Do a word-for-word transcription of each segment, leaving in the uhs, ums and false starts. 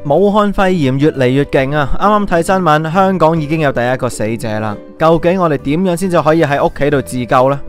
武漢肺炎越嚟越勁啊！啱啱睇新聞，香港已經有第一個死者啦。究竟我哋點樣先至可以喺屋企度自救呢？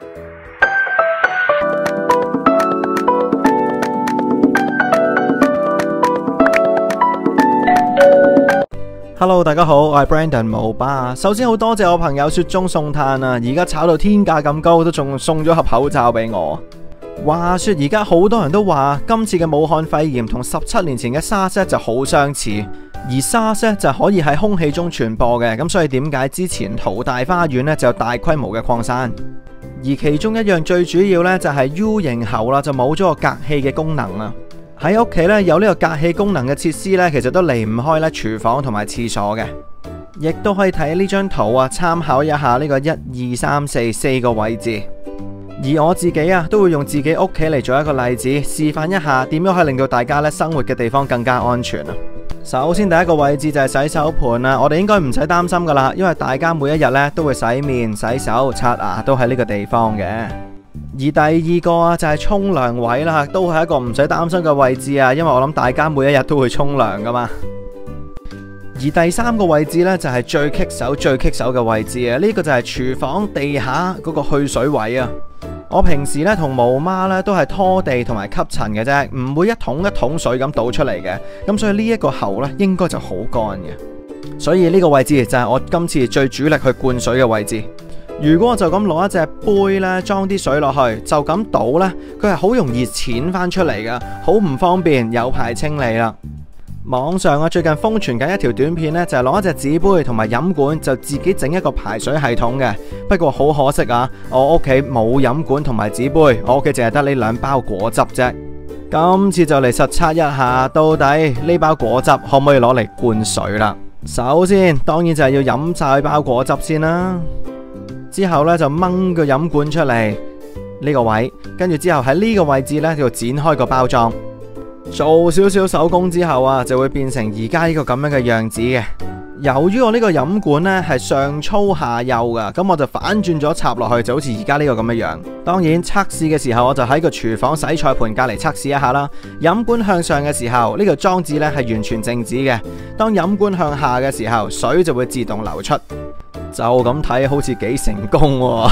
Hello， 大家好，我係 Brandon 毛巴。首先好多謝我朋友雪中送炭啊！而家炒到天價咁高，都仲送咗盒口罩俾我。話說而家好多人都話今次嘅武漢肺炎同十七年前嘅 SARS 就好相似，而 SARS 就可以喺空氣中傳播嘅，咁所以點解之前淘大花園呢就有大規模嘅擴散？而其中一樣最主要呢，就係 U 型喉啦，就冇咗個隔氣嘅功能啦。喺屋企呢，有呢個隔氣功能嘅設施呢，其實都離唔開咧廚房同埋廁所嘅，亦都可以睇呢張圖啊，參考一下呢個一二三四四個位置。而我自己啊，都會用自己屋企嚟做一個例子，示範一下點樣可以令到大家咧生活嘅地方更加安全啊。首先第一個位置就係洗手盆啊，我哋應該唔使擔心噶啦，因為大家每一日咧都會洗面、洗手、刷牙都喺呢個地方嘅。而第二個啊就係沖涼位啦，都係一個唔使擔心嘅位置啊，因為我諗大家每一日都會沖涼噶嘛。而第三個位置呢，就係最棘手、最棘手嘅位置啊，呢個就係廚房地下嗰個去水位啊。我平時咧同毛媽咧都係拖地同埋吸塵嘅啫，唔會一桶一桶水咁倒出嚟嘅，咁所以呢一個喉咧應該就好乾嘅，所以呢個位置就係我今次最主力去灌水嘅位置。如果我就咁攞一隻杯咧裝啲水落去，就咁倒呢，佢係好容易濺翻出嚟噶，好唔方便，有排清理啦。網上啊最近瘋傳緊一條短片呢，就係攞一隻紙杯同埋飲管就自己整一個排水系統嘅。不過好可惜啊，我屋企冇飲管同埋紙杯，我屋企淨係得呢兩包果汁啫。今次就嚟實測一下，到底呢包果汁可唔可以攞嚟灌水啦？首先當然就係要飲晒包果汁先啦，之後呢，就掹個飲管出嚟呢個位，跟住之後喺呢個位置呢，就剪開個包裝。做少少手工之後啊，就會變成而家呢個咁樣嘅樣子嘅。由於我呢個飲管呢係上粗下幼噶，咁我就反轉咗插落去，就好似而家呢個咁樣樣。當然測試嘅時候，我就喺個廚房洗菜盤隔籬測試一下啦。飲管向上嘅時候，呢個裝置呢係完全靜止嘅；當飲管向下嘅時候，水就會自動流出。就咁睇好似幾成功喎。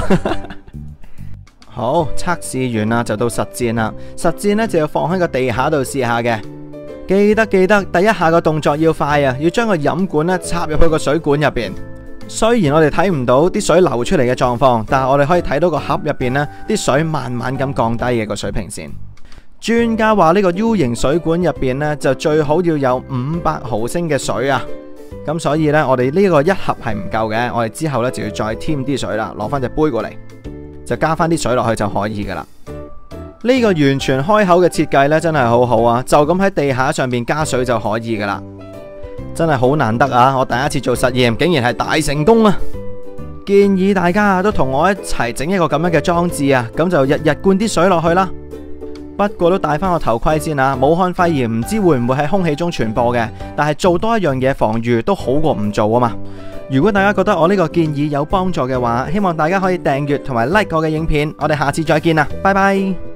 好，測試完啦，就到實戰啦。實戰呢就要放喺個地下度試下嘅。記得記得，第一下個動作要快啊，要將個飲管呢插入去個水管入邊。雖然我哋睇唔到啲水流出嚟嘅狀況，但係我哋可以睇到個盒入邊呢啲水慢慢咁降低嘅個水平線。專家話呢個 U 型水管入邊呢，就最好要有五百毫升嘅水啊。咁所以呢，我哋呢個一盒係唔夠嘅，我哋之後呢就要再添啲水啦，攞翻隻杯過嚟。就加翻啲水落去就可以噶啦。呢個完全開口嘅設計呢，真係好好啊！就咁喺地下上面加水就可以噶啦，真係好難得啊！我第一次做實驗，竟然係大成功啊！建議大家都同我一齊整一個咁樣嘅裝置啊，咁就日日灌啲水落去啦。不過都戴翻個頭盔先啊！武漢肺炎唔知會唔會喺空氣中傳播嘅，但係做多一樣嘢防禦都好過唔做啊嘛。如果大家覺得我呢個建議有幫助嘅話，希望大家可以訂閱同埋 like 我嘅影片。我哋下次再見啦，拜拜。